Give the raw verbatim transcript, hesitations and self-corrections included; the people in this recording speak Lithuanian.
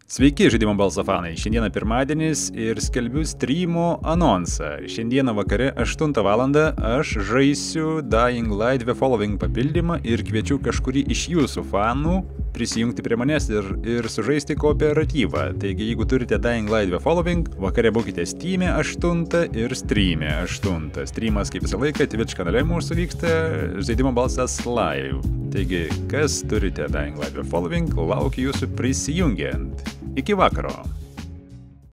Sveiki, žaidimo balso fanai. Šiandieną pirmadienis ir skelbiu streamo anonsą. Šiandieną vakare aštuntą valandą aš žaisiu Dying Light The Following papildymą ir kviečiu kažkurį iš jūsų fanų prisijungti prie manęs ir, ir sužaisti kooperatyvą. Taigi, jeigu turite Dying Light The Following, vakare būkite Steam'e aštuntą ir Stream'e aštuntą. Streamas kaip visą laiką Twitch kanale mūsų vyksta žaidimo balsas live. Taigi, kas turite Dying Light The Following, laukiu jūsų prisijungiant. Iki vakaro.